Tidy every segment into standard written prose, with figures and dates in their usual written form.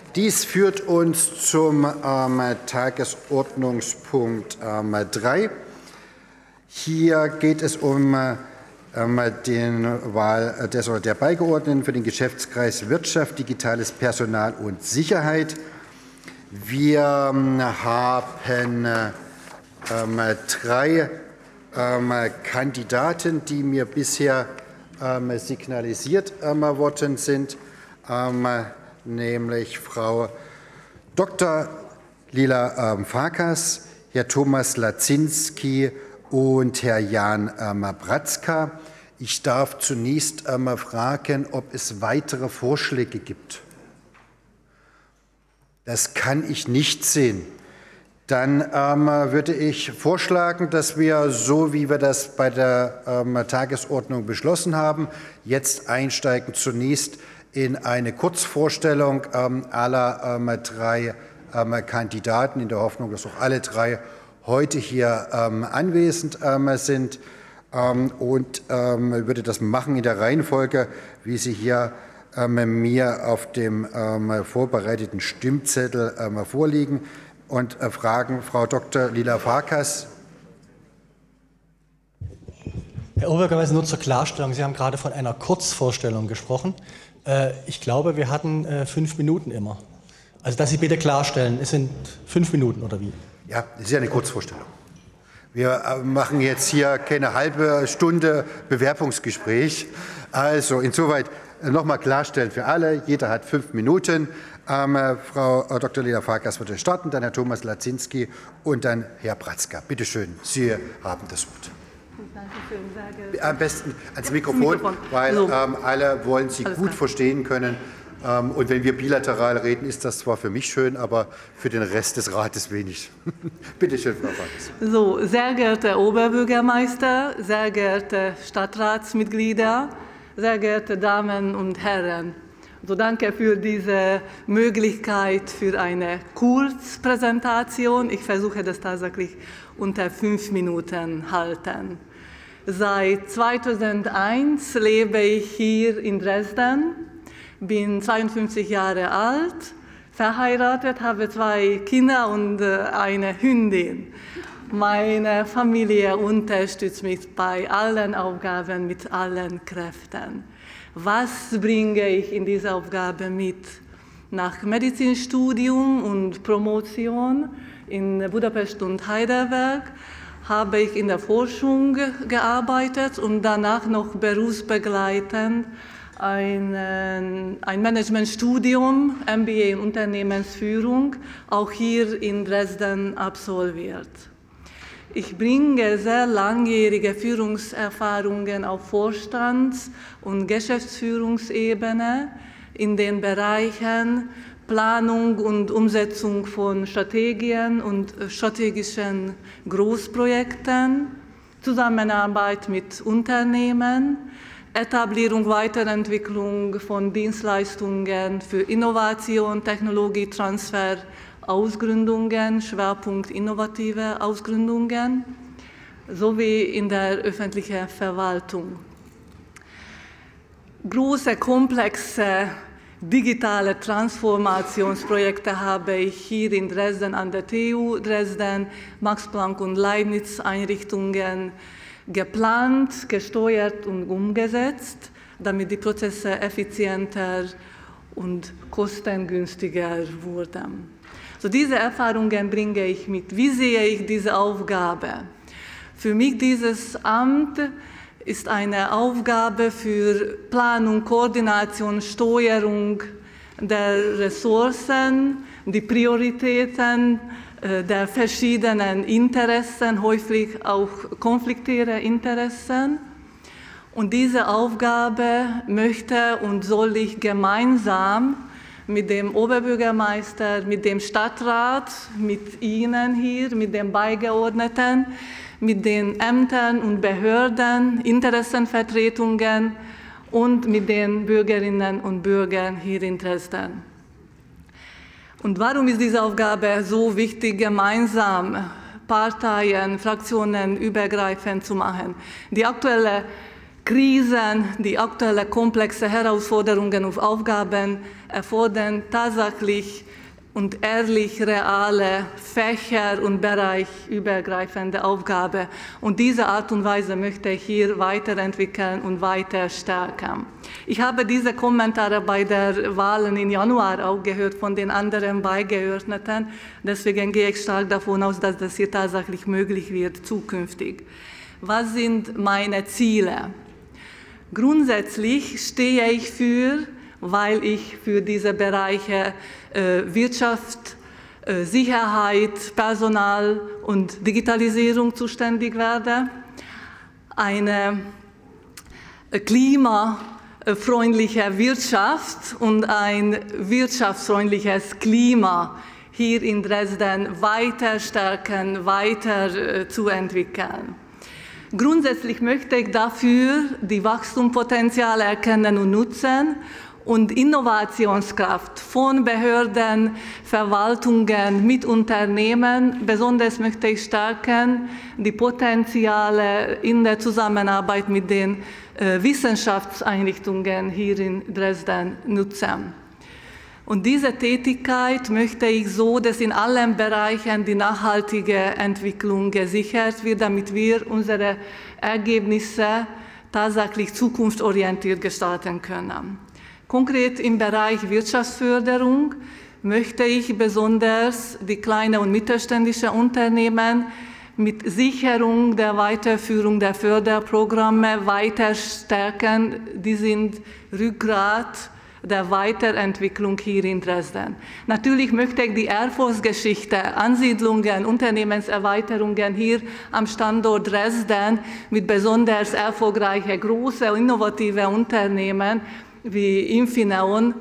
Dies führt uns zum Tagesordnungspunkt 3. Hier geht es um die Wahl des oder der Beigeordneten für den Geschäftskreis Wirtschaft, digitales Personal und Sicherheit. Wir haben 3 Kandidaten, die mir bisher signalisiert worden sind, nämlich Frau Dr. Lila Farkas, Herr Thomas Lazinski und Herr Jan Bratzka. Ich darf zunächst fragen, ob es weitere Vorschläge gibt. Das kann ich nicht sehen. Dann würde ich vorschlagen, dass wir, so wie wir das bei der Tagesordnung beschlossen haben, jetzt einsteigen zunächst in eine Kurzvorstellung aller 3 Kandidaten, in der Hoffnung, dass auch alle 3 heute hier anwesend sind, und würde das machen in der Reihenfolge, wie sie hier mir auf dem vorbereiteten Stimmzettel vorliegen, und fragen Frau Dr. Lila Farkas. Herr Oberbürgermeister, nur zur Klarstellung. Sie haben gerade von einer Kurzvorstellung gesprochen. Ich glaube, wir hatten 5 Minuten immer. Also, dass Sie bitte klarstellen, es sind 5 Minuten oder wie? Ja, es ist ja eine Kurzvorstellung. Wir machen jetzt hier keine halbe Stunde Bewerbungsgespräch. Also insoweit nochmal klarstellen für alle. Jeder hat 5 Minuten. Frau Dr. Lila Farkas wird starten, dann Herr Thomas Lazinski und dann Herr Bratzka. Bitte schön, Sie haben das Wort. Danke. Am besten ans Mikrofon, weil alle wollen Sie gut verstehen können. Und wenn wir bilateral reden, ist das zwar für mich schön, aber für den Rest des Rates wenig. Bitte schön, Frau Farkas. So, sehr geehrter Oberbürgermeister, sehr geehrte Stadtratsmitglieder, sehr geehrte Damen und Herren. So, danke für diese Möglichkeit für eine Kurzpräsentation. Ich versuche das tatsächlich unter 5 Minuten halten. Seit 2001 lebe ich hier in Dresden, bin 52 Jahre alt, verheiratet, habe 2 Kinder und eine Hündin. Meine Familie unterstützt mich bei allen Aufgaben mit allen Kräften. Was bringe ich in diese Aufgabe mit? Nach Medizinstudium und Promotion in Budapest und Heidelberg habe ich in der Forschung gearbeitet und danach noch berufsbegleitend ein Managementstudium, MBA in Unternehmensführung, auch hier in Dresden absolviert. Ich bringe sehr langjährige Führungserfahrungen auf Vorstands- und Geschäftsführungsebene in den Bereichen Planung und Umsetzung von Strategien und strategischen Großprojekten, Zusammenarbeit mit Unternehmen, Etablierung, Weiterentwicklung von Dienstleistungen für Innovation, Technologietransfer, Ausgründungen, Schwerpunkt innovative Ausgründungen, sowie in der öffentlichen Verwaltung. Große, komplexe digitale Transformationsprojekte habe ich hier in Dresden an der TU Dresden, Max Planck und Leibniz Einrichtungen geplant, gesteuert und umgesetzt, damit die Prozesse effizienter und kostengünstiger wurden. So, diese Erfahrungen bringe ich mit. Wie sehe ich diese Aufgabe? Für mich dieses Amt ist eine Aufgabe für Planung, Koordination, Steuerung der Ressourcen, die Prioritäten der verschiedenen Interessen, häufig auch konfliktäre Interessen. Und diese Aufgabe möchte und soll ich gemeinsam mit dem Oberbürgermeister, mit dem Stadtrat, mit Ihnen hier, mit den Beigeordneten, mit den Ämtern und Behörden, Interessenvertretungen und mit den Bürgerinnen und Bürgern hier in Dresden. Und warum ist diese Aufgabe so wichtig, gemeinsam Parteien, Fraktionen übergreifend zu machen? Die aktuelle Krisen, die aktuelle komplexe Herausforderungen und Aufgaben erfordern tatsächlich und ehrlich reale Fächer- und bereichübergreifende Aufgaben. Und diese Art und Weise möchte ich hier weiterentwickeln und weiter stärken. Ich habe diese Kommentare bei der Wahlen im Januar auch gehört von den anderen Beigeordneten. Deswegen gehe ich stark davon aus, dass das hier tatsächlich möglich wird zukünftig. Was sind meine Ziele? Grundsätzlich stehe ich für, weil ich für diese Bereiche Wirtschaft, Sicherheit, Personal und Digitalisierung zuständig werde, eine klimafreundliche Wirtschaft und ein wirtschaftsfreundliches Klima hier in Dresden weiter stärken, weiter zu entwickeln. Grundsätzlich möchte ich dafür die Wachstumspotenziale erkennen und nutzen und Innovationskraft von Behörden, Verwaltungen mit Unternehmen. Besonders möchte ich stärken die Potenziale in der Zusammenarbeit mit den Wissenschaftseinrichtungen hier in Dresden nutzen. Und diese Tätigkeit möchte ich so, dass in allen Bereichen die nachhaltige Entwicklung gesichert wird, damit wir unsere Ergebnisse tatsächlich zukunftsorientiert gestalten können. Konkret im Bereich Wirtschaftsförderung möchte ich besonders die kleinen und mittelständischen Unternehmen mit Sicherung der Weiterführung der Förderprogramme weiter stärken. Die sind Rückgrat der Weiterentwicklung hier in Dresden. Natürlich möchte ich die Erfolgsgeschichte, Ansiedlungen, Unternehmenserweiterungen hier am Standort Dresden mit besonders erfolgreichen, großen, innovativen Unternehmen wie Infineon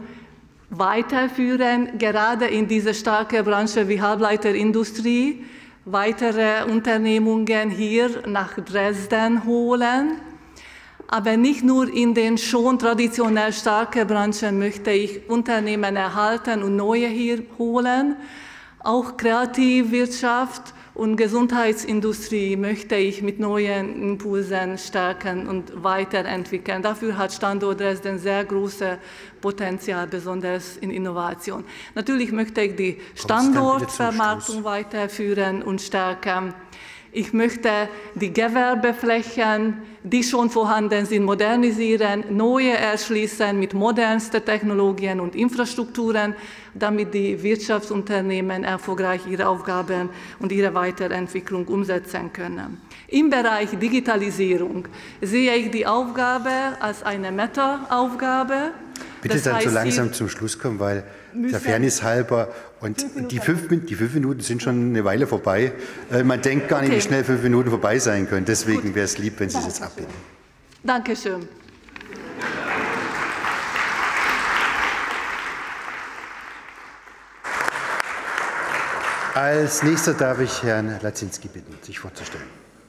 weiterführen, gerade in diese starke Branche wie Halbleiterindustrie, weitere Unternehmungen hier nach Dresden holen. Aber nicht nur in den schon traditionell starken Branchen möchte ich Unternehmen erhalten und neue hier holen. Auch Kreativwirtschaft und Gesundheitsindustrie möchte ich mit neuen Impulsen stärken und weiterentwickeln. Dafür hat Standort Dresden sehr großes Potenzial, besonders in Innovation. Natürlich möchte ich die Standortvermarktung weiterführen und stärken. Ich möchte die Gewerbeflächen, die schon vorhanden sind, modernisieren, neue erschließen mit modernsten Technologien und Infrastrukturen, damit die Wirtschaftsunternehmen erfolgreich ihre Aufgaben und ihre Weiterentwicklung umsetzen können. Im Bereich Digitalisierung sehe ich die Aufgabe als eine Meta-Aufgabe. Bitte das dann so langsam zum Schluss kommen, weil der Fairness halber und die 5 Minuten sind schon eine Weile vorbei. Man denkt gar nicht, wie schnell 5 Minuten vorbei sein können. Deswegen wäre es lieb, wenn Sie es jetzt abbinden. Dankeschön. Als nächster darf ich Herrn Lacinski bitten, sich vorzustellen.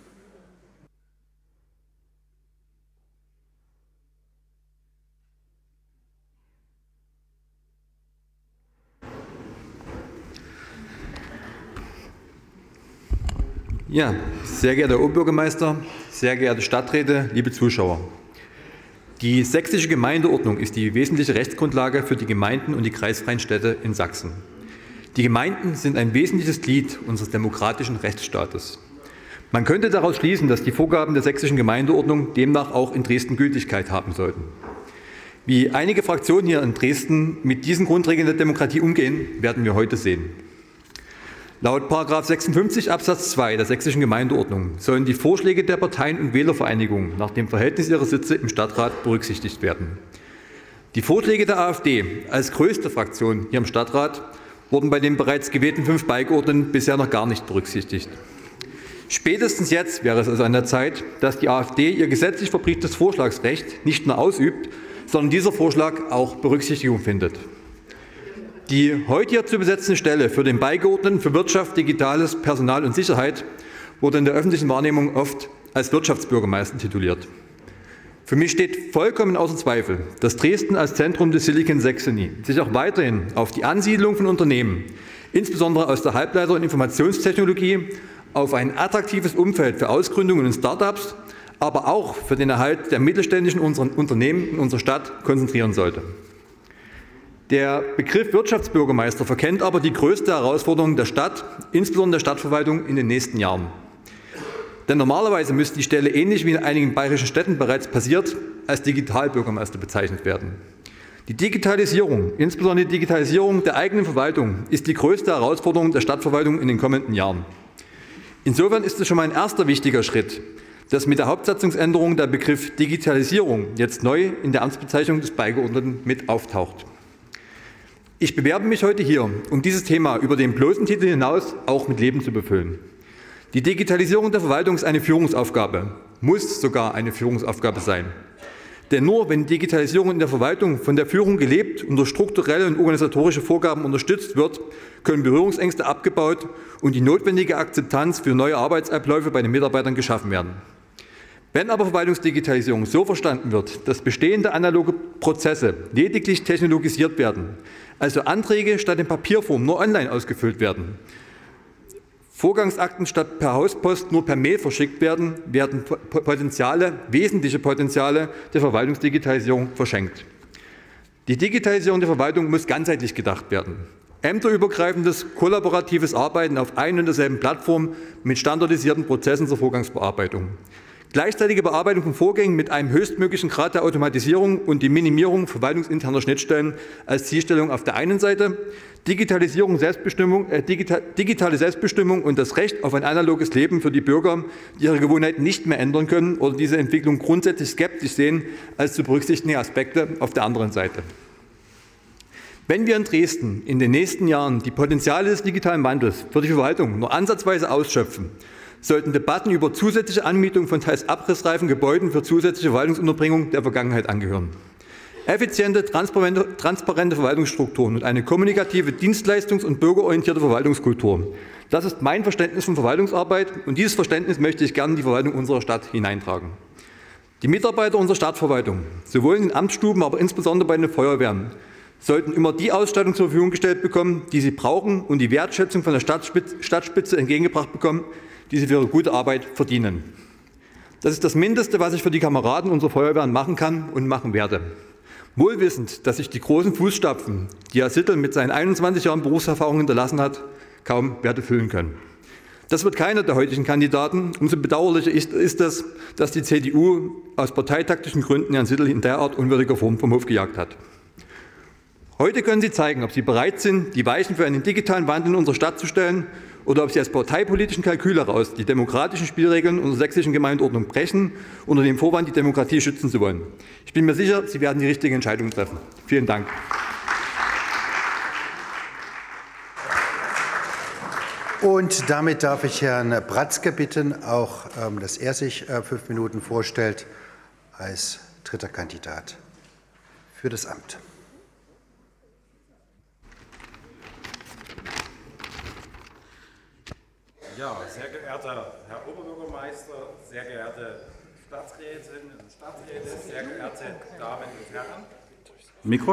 Ja, sehr geehrter Herr Oberbürgermeister, sehr geehrte Stadträte, liebe Zuschauer. Die sächsische Gemeindeordnung ist die wesentliche Rechtsgrundlage für die Gemeinden und die kreisfreien Städte in Sachsen. Die Gemeinden sind ein wesentliches Glied unseres demokratischen Rechtsstaates. Man könnte daraus schließen, dass die Vorgaben der sächsischen Gemeindeordnung demnach auch in Dresden Gültigkeit haben sollten. Wie einige Fraktionen hier in Dresden mit diesen Grundregeln der Demokratie umgehen, werden wir heute sehen. Laut § 56 Absatz 2 der sächsischen Gemeindeordnung sollen die Vorschläge der Parteien und Wählervereinigungen nach dem Verhältnis ihrer Sitze im Stadtrat berücksichtigt werden. Die Vorschläge der AfD als größte Fraktion hier im Stadtrat wurden bei den bereits gewählten 5 Beigeordneten bisher noch gar nicht berücksichtigt. Spätestens jetzt wäre es also an der Zeit, dass die AfD ihr gesetzlich verbrieftes Vorschlagsrecht nicht nur ausübt, sondern dieser Vorschlag auch Berücksichtigung findet. Die heute hier zu besetzende Stelle für den Beigeordneten für Wirtschaft, Digitales, Personal und Sicherheit wurde in der öffentlichen Wahrnehmung oft als Wirtschaftsbürgermeister tituliert. Für mich steht vollkommen außer Zweifel, dass Dresden als Zentrum des Silicon Saxony sich auch weiterhin auf die Ansiedlung von Unternehmen, insbesondere aus der Halbleiter- und Informationstechnologie, auf ein attraktives Umfeld für Ausgründungen und Start-ups, aber auch für den Erhalt der mittelständischen Unternehmen in unserer Stadt konzentrieren sollte. Der Begriff Wirtschaftsbürgermeister verkennt aber die größte Herausforderung der Stadt, insbesondere der Stadtverwaltung in den nächsten Jahren. Denn normalerweise müsste die Stelle, ähnlich wie in einigen bayerischen Städten bereits passiert, als Digitalbürgermeister bezeichnet werden. Die Digitalisierung, insbesondere die Digitalisierung der eigenen Verwaltung, ist die größte Herausforderung der Stadtverwaltung in den kommenden Jahren. Insofern ist es schon mal ein erster wichtiger Schritt, dass mit der Hauptsatzungsänderung der Begriff Digitalisierung jetzt neu in der Amtsbezeichnung des Beigeordneten mit auftaucht. Ich bewerbe mich heute hier, um dieses Thema über den bloßen Titel hinaus auch mit Leben zu befüllen. Die Digitalisierung der Verwaltung ist eine Führungsaufgabe, muss sogar eine Führungsaufgabe sein. Denn nur wenn Digitalisierung in der Verwaltung von der Führung gelebt und durch strukturelle und organisatorische Vorgaben unterstützt wird, können Berührungsängste abgebaut und die notwendige Akzeptanz für neue Arbeitsabläufe bei den Mitarbeitern geschaffen werden. Wenn aber Verwaltungsdigitalisierung so verstanden wird, dass bestehende analoge Prozesse lediglich technologisiert werden, also Anträge statt in Papierform nur online ausgefüllt werden, Vorgangsakten statt per Hauspost nur per Mail verschickt werden, werden wesentliche Potenziale der Verwaltungsdigitalisierung verschenkt. Die Digitalisierung der Verwaltung muss ganzheitlich gedacht werden. Ämterübergreifendes, kollaboratives Arbeiten auf ein und derselben Plattform mit standardisierten Prozessen zur Vorgangsbearbeitung. Gleichzeitige Bearbeitung von Vorgängen mit einem höchstmöglichen Grad der Automatisierung und die Minimierung verwaltungsinterner Schnittstellen als Zielstellung auf der einen Seite, digitale Selbstbestimmung und das Recht auf ein analoges Leben für die Bürger, die ihre Gewohnheiten nicht mehr ändern können oder diese Entwicklung grundsätzlich skeptisch sehen, als zu berücksichtigende Aspekte auf der anderen Seite. Wenn wir in Dresden in den nächsten Jahren die Potenziale des digitalen Wandels für die Verwaltung nur ansatzweise ausschöpfen, sollten Debatten über zusätzliche Anmietung von teils abrissreifen Gebäuden für zusätzliche Verwaltungsunterbringung der Vergangenheit angehören. Effiziente, transparente Verwaltungsstrukturen und eine kommunikative, dienstleistungs- und bürgerorientierte Verwaltungskultur. Das ist mein Verständnis von Verwaltungsarbeit und dieses Verständnis möchte ich gerne in die Verwaltung unserer Stadt hineintragen. Die Mitarbeiter unserer Stadtverwaltung, sowohl in den Amtsstuben, aber insbesondere bei den Feuerwehren, sollten immer die Ausstattung zur Verfügung gestellt bekommen, die sie brauchen und die Wertschätzung von der Stadtspitze entgegengebracht bekommen, die sie für ihre gute Arbeit verdienen. Das ist das Mindeste, was ich für die Kameraden unserer Feuerwehren machen kann und machen werde. Wohl wissend, dass sich die großen Fußstapfen, die Herr Sittel mit seinen 21 Jahren Berufserfahrung hinterlassen hat, kaum werde füllen können. Das wird keiner der heutigen Kandidaten. Umso bedauerlicher ist es, dass die CDU aus parteitaktischen Gründen Herrn Sittel in derart unwürdiger Form vom Hof gejagt hat. Heute können Sie zeigen, ob Sie bereit sind, die Weichen für einen digitalen Wandel in unserer Stadt zu stellen oder ob Sie aus parteipolitischen Kalkül heraus die demokratischen Spielregeln unserer sächsischen Gemeindeordnung brechen, unter dem Vorwand, die Demokratie schützen zu wollen. Ich bin mir sicher, Sie werden die richtige Entscheidung treffen. Vielen Dank. Und damit darf ich Herrn Bratzke bitten, auch dass er sich 5 Minuten vorstellt als dritter Kandidat für das Amt. Ja, sehr geehrter Herr Oberbürgermeister, sehr geehrte Stadträtinnen und Stadträte, sehr geehrte Damen und Herren. Mikro?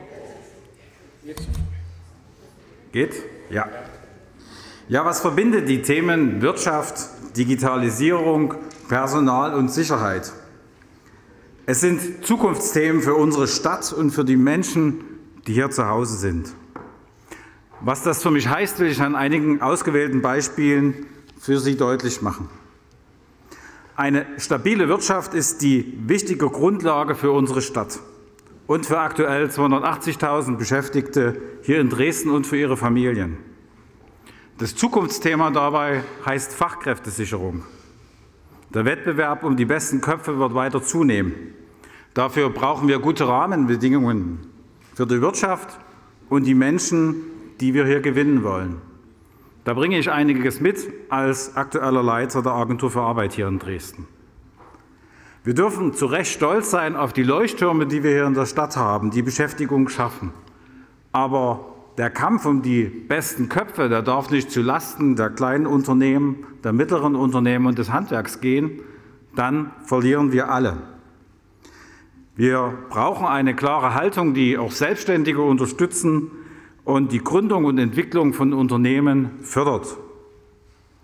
Geht? Ja. Ja, was verbindet die Themen Wirtschaft, Digitalisierung, Personal und Sicherheit? Es sind Zukunftsthemen für unsere Stadt und für die Menschen, die hier zu Hause sind. Was das für mich heißt, will ich an einigen ausgewählten Beispielen für Sie deutlich machen. Eine stabile Wirtschaft ist die wichtige Grundlage für unsere Stadt und für aktuell 280.000 Beschäftigte hier in Dresden und für ihre Familien. Das Zukunftsthema dabei heißt Fachkräftesicherung. Der Wettbewerb um die besten Köpfe wird weiter zunehmen. Dafür brauchen wir gute Rahmenbedingungen für die Wirtschaft und die Menschen, die wir hier gewinnen wollen. Da bringe ich einiges mit als aktueller Leiter der Agentur für Arbeit hier in Dresden. Wir dürfen zu Recht stolz sein auf die Leuchttürme, die wir hier in der Stadt haben, die Beschäftigung schaffen. Aber der Kampf um die besten Köpfe, der darf nicht zu Lasten der kleinen Unternehmen, der mittleren Unternehmen und des Handwerks gehen. Dann verlieren wir alle. Wir brauchen eine klare Haltung, die auch Selbstständige unterstützen und die Gründung und Entwicklung von Unternehmen fördert.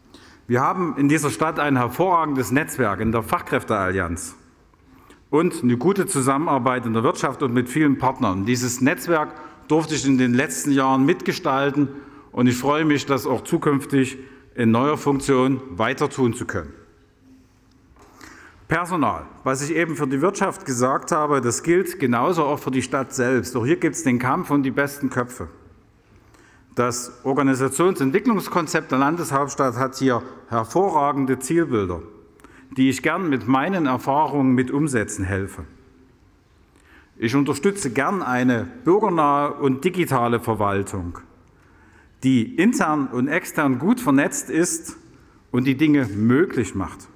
Wir haben in dieser Stadt ein hervorragendes Netzwerk in der Fachkräfteallianz und eine gute Zusammenarbeit in der Wirtschaft und mit vielen Partnern. Dieses Netzwerk durfte ich in den letzten Jahren mitgestalten und ich freue mich, das auch zukünftig in neuer Funktion weiter tun zu können. Personal, was ich eben für die Wirtschaft gesagt habe, das gilt genauso auch für die Stadt selbst. Auch hier gibt es den Kampf um die besten Köpfe. Das Organisationsentwicklungskonzept der Landeshauptstadt hat hier hervorragende Zielbilder, die ich gern mit meinen Erfahrungen mit umsetzen helfe. Ich unterstütze gern eine bürgernahe und digitale Verwaltung, die intern und extern gut vernetzt ist und die Dinge möglich macht.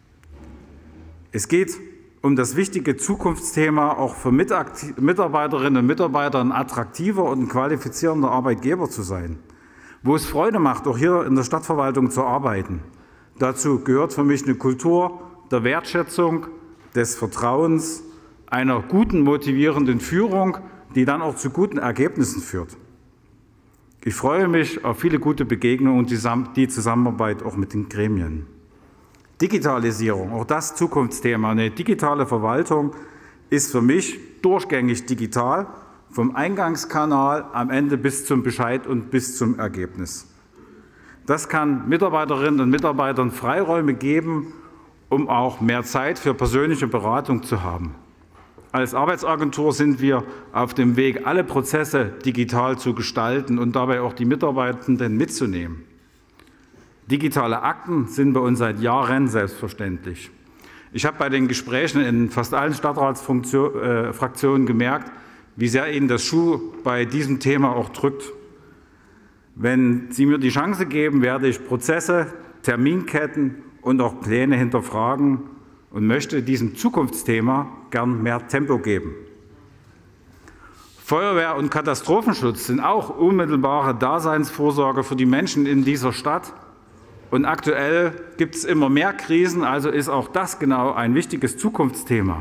Es geht um das wichtige Zukunftsthema, auch für Mitarbeiterinnen und Mitarbeiter ein attraktiver und qualifizierender Arbeitgeber zu sein, wo es Freude macht, auch hier in der Stadtverwaltung zu arbeiten. Dazu gehört für mich eine Kultur der Wertschätzung, des Vertrauens, einer guten, motivierenden Führung, die dann auch zu guten Ergebnissen führt. Ich freue mich auf viele gute Begegnungen und die Zusammenarbeit auch mit den Gremien. Digitalisierung, auch das Zukunftsthema. Eine digitale Verwaltung ist für mich durchgängig digital, vom Eingangskanal am Ende bis zum Bescheid und bis zum Ergebnis. Das kann Mitarbeiterinnen und Mitarbeitern Freiräume geben, um auch mehr Zeit für persönliche Beratung zu haben. Als Arbeitsagentur sind wir auf dem Weg, alle Prozesse digital zu gestalten und dabei auch die Mitarbeitenden mitzunehmen. Digitale Akten sind bei uns seit Jahren selbstverständlich. Ich habe bei den Gesprächen in fast allen Stadtratsfraktionen gemerkt, wie sehr Ihnen das Schuh bei diesem Thema auch drückt. Wenn Sie mir die Chance geben, werde ich Prozesse, Terminketten und auch Pläne hinterfragen und möchte diesem Zukunftsthema gern mehr Tempo geben. Feuerwehr und Katastrophenschutz sind auch unmittelbare Daseinsvorsorge für die Menschen in dieser Stadt. Und aktuell gibt es immer mehr Krisen, also ist auch das genau ein wichtiges Zukunftsthema.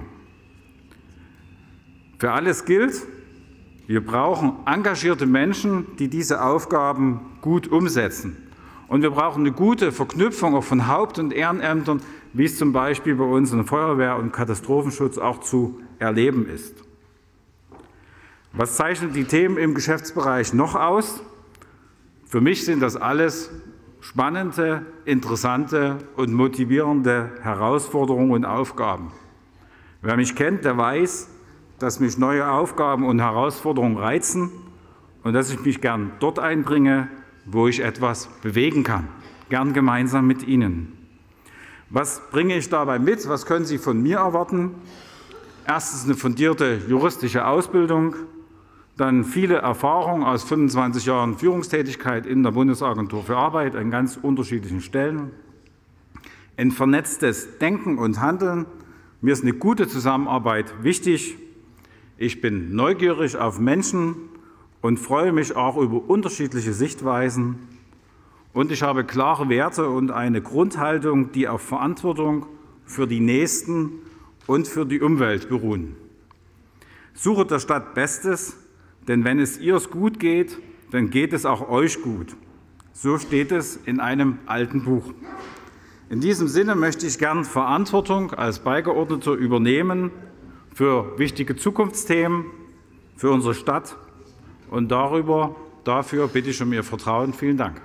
Für alles gilt, wir brauchen engagierte Menschen, die diese Aufgaben gut umsetzen. Und wir brauchen eine gute Verknüpfung auch von Haupt- und Ehrenämtern, wie es zum Beispiel bei uns in Feuerwehr und Katastrophenschutz auch zu erleben ist. Was zeichnet die Themen im Geschäftsbereich noch aus? Für mich sind das alles spannende, interessante und motivierende Herausforderungen und Aufgaben. Wer mich kennt, der weiß, dass mich neue Aufgaben und Herausforderungen reizen und dass ich mich gern dort einbringe, wo ich etwas bewegen kann, gern gemeinsam mit Ihnen. Was bringe ich dabei mit? Was können Sie von mir erwarten? Erstens eine fundierte juristische Ausbildung, dann viele Erfahrungen aus 25 Jahren Führungstätigkeit in der Bundesagentur für Arbeit an ganz unterschiedlichen Stellen, ein vernetztes Denken und Handeln. Mir ist eine gute Zusammenarbeit wichtig. Ich bin neugierig auf Menschen und freue mich auch über unterschiedliche Sichtweisen. Und ich habe klare Werte und eine Grundhaltung, die auf Verantwortung für die Nächsten und für die Umwelt beruhen. Suche der Stadt Bestes, denn wenn es ihr gut geht, dann geht es auch euch gut. So steht es in einem alten Buch. In diesem Sinne möchte ich gern Verantwortung als Beigeordneter übernehmen für wichtige Zukunftsthemen, für unsere Stadt. Und dafür bitte ich um Ihr Vertrauen. Vielen Dank.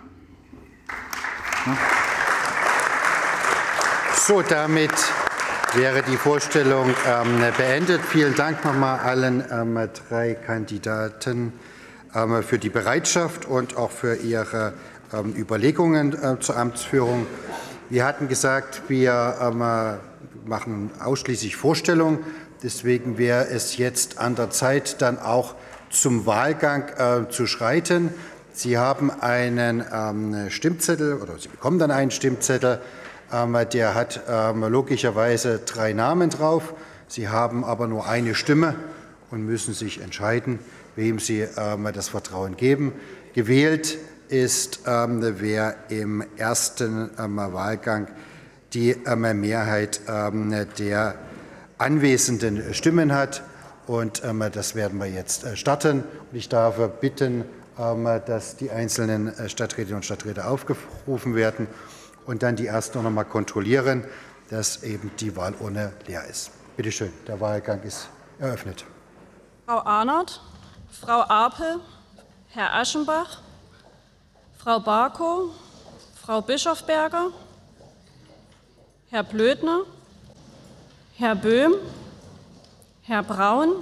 So, damit wäre die Vorstellung beendet. Vielen Dank nochmal allen drei Kandidaten für die Bereitschaft und auch für ihre Überlegungen zur Amtsführung. Wir hatten gesagt, wir machen ausschließlich Vorstellungen. Deswegen wäre es jetzt an der Zeit, dann auch zum Wahlgang zu schreiten. Sie haben einen Stimmzettel oder Sie bekommen dann einen Stimmzettel. Der hat logischerweise 3 Namen drauf. Sie haben aber nur eine Stimme und müssen sich entscheiden, wem Sie das Vertrauen geben. Gewählt ist, wer im ersten Wahlgang die Mehrheit der anwesenden Stimmen hat. Und das werden wir jetzt starten. Und ich darf bitten, dass die einzelnen Stadträtinnen und Stadträte aufgerufen werden. und dann die ersten noch mal kontrollieren, dass eben die Wahlurne leer ist. Bitte schön, der Wahlgang ist eröffnet. Frau Arnold, Frau Apel, Herr Aschenbach, Frau Barkow, Frau Bischofberger, Herr Blödner, Herr Böhm, Herr Braun,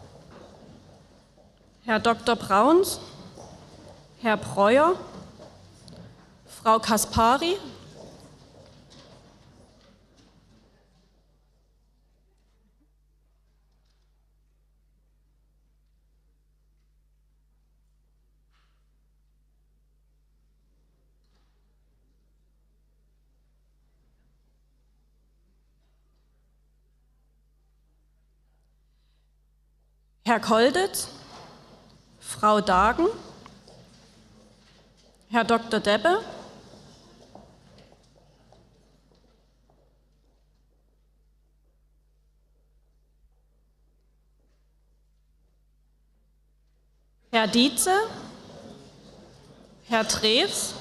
Herr Dr. Brauns, Herr Breuer, Frau Kaspari, Herr Kolditz, Frau Dagen, Herr Dr. Deppe, Herr Dietze, Herr Treves,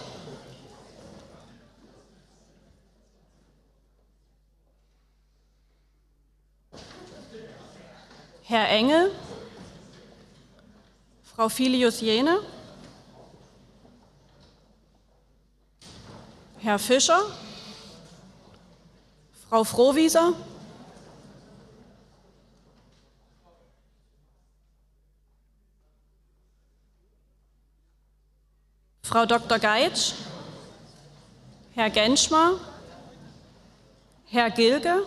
Herr Engel, Frau Filius-Jene, Herr Fischer, Frau Frohwieser, Frau Dr. Geitsch, Herr Genschmar, Herr Gilge,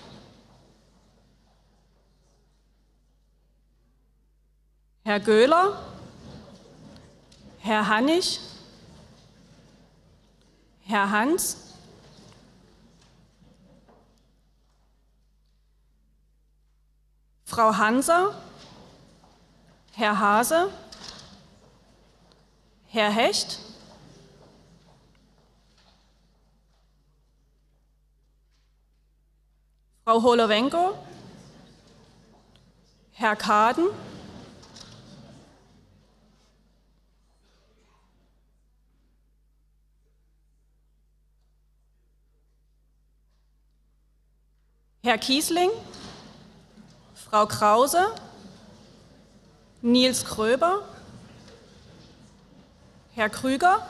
Herr Göhler, Herr Hannig, Herr Hans, Frau Hanser, Herr Hase, Herr Hecht, Frau Holowenko, Herr Kaden, Herr Kiesling, Frau Krause, Nils Kröber, Herr Krüger,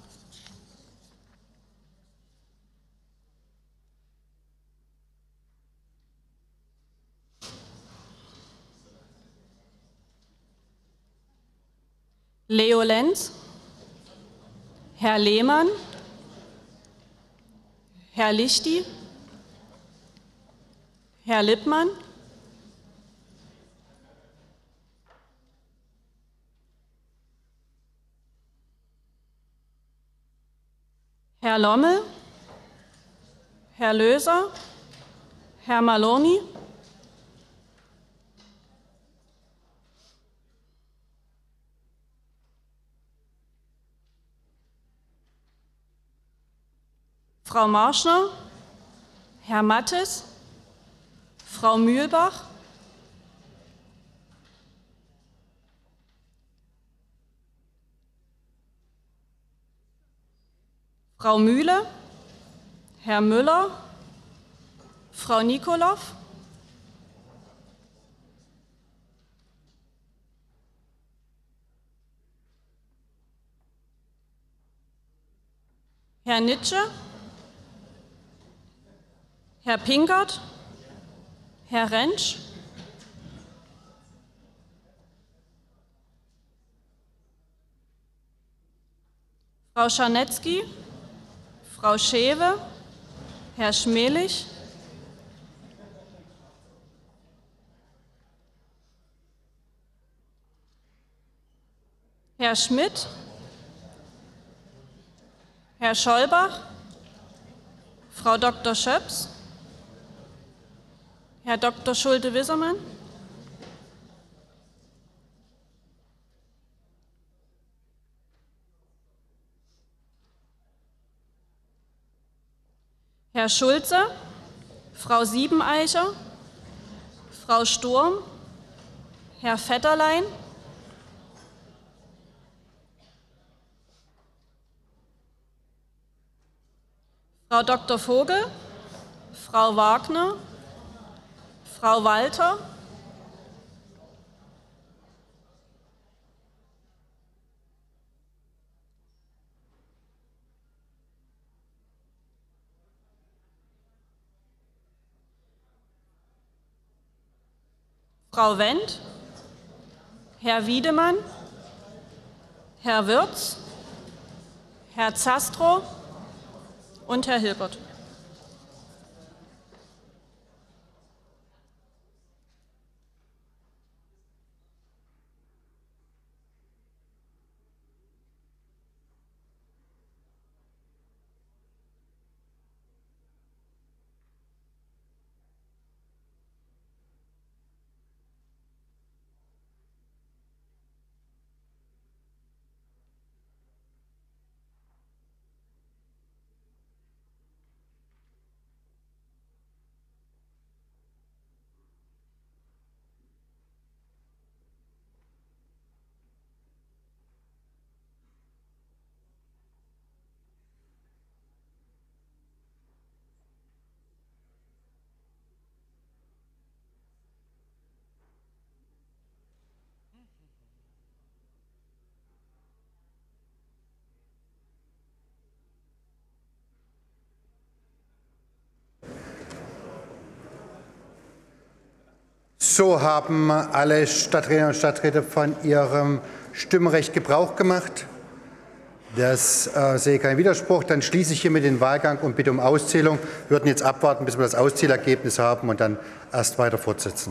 Leo Lenz, Herr Lehmann, Herr Lichti, Herr Lippmann, Herr Lommel, Herr Löser, Herr Maloney, Frau Marschner, Herr Mattes, Frau Mühlbach, Frau Mühle, Herr Müller, Frau Nikolow, Herr Nitsche, Herr Pinkert, Herr Rentsch, Frau Scharnetzky, Frau Schewe, Herr Schmelich, Herr Schmidt, Herr Scholbach, Frau Dr. Schöps, Herr Dr. Schulte-Wissermann, Herr Schulze, Frau Siebeneicher, Frau Sturm, Herr Vetterlein, Frau Dr. Vogel, Frau Wagner, Frau Walter, Frau Wendt, Herr Wiedemann, Herr Wirz, Herr Zastrow und Herr Hilbert. So haben alle Stadträtinnen und Stadträte von ihrem Stimmrecht Gebrauch gemacht. Das sehe keinen Widerspruch. Dann schließe ich hiermit den Wahlgang und bitte um Auszählung. Wir würden jetzt abwarten, bis wir das Auszählergebnis haben und dann erst weiter fortsetzen.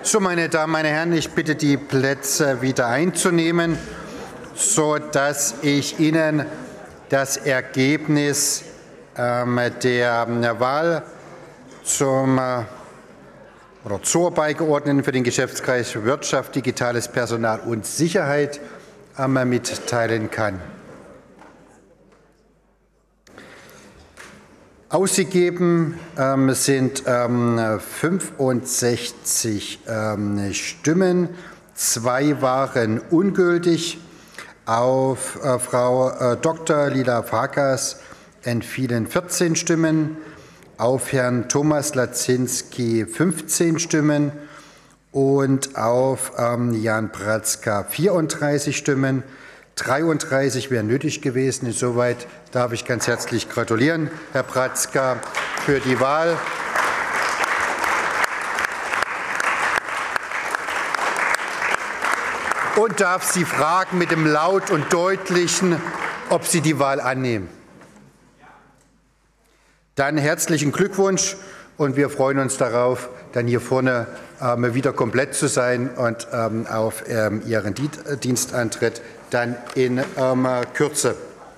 So, meine Damen, meine Herren, ich bitte die Plätze wieder einzunehmen, sodass ich Ihnen das Ergebnis der Wahl zur Beigeordneten für den Geschäftskreis Wirtschaft, digitales Personal und Sicherheit mitteilen kann. Ausgegeben sind 65 Stimmen, 2 waren ungültig. Auf Frau Dr. Lila Farkas entfielen 14 Stimmen, auf Herrn Thomas Lazinski 15 Stimmen und auf Jan Pratzka 34 Stimmen. 33 wären nötig gewesen. Insoweit darf ich ganz herzlich gratulieren, Herr Pratzka, für die Wahl. Und darf Sie fragen mit dem laut und deutlichen, ob Sie die Wahl annehmen. Dann herzlichen Glückwunsch und wir freuen uns darauf, dann hier vorne wieder komplett zu sein und auf Ihren Dienstantritt dann in Kürze.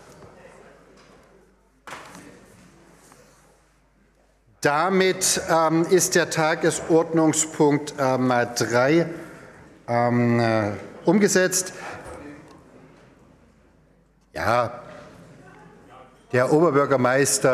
Damit ist der Tagesordnungspunkt 3 umgesetzt. Ja, der Oberbürgermeister